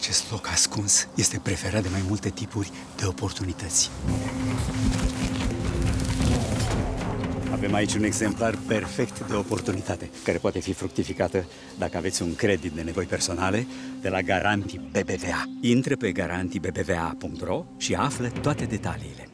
Acest loc ascuns este preferat de mai multe tipuri de oportunități. Avem aici un exemplar perfect de oportunitate, care poate fi fructificată dacă aveți un credit de nevoi personale de la Garanti BBVA. Intre pe garantibbva.ro și află toate detaliile.